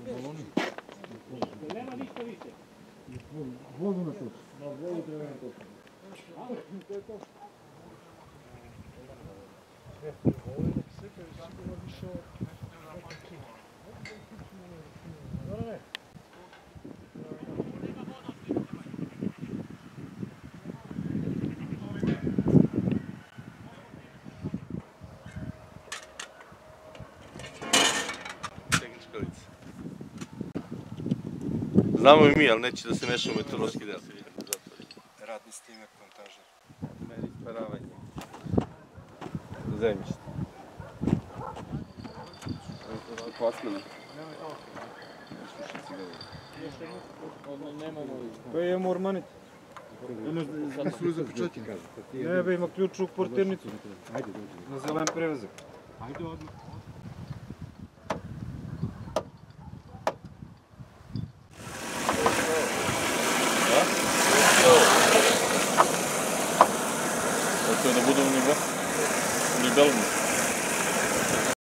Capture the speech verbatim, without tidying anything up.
Nema ništa više. Vodu na toču. Na vodu treba na toču. A, to je to. Ovo je dok seka je sigurno više od... Ne, ne. Znamo i mi, ali neće da se meša u meteorološki deo. Radni snimak, montaža. Meri isparavanje zemljišta. Posmena. Pa imamo ormanit. Ne, ba ima ključ u portirnicu. Na zelen prevezak. Ajde odmah. Hoće da budu u Nibelunu.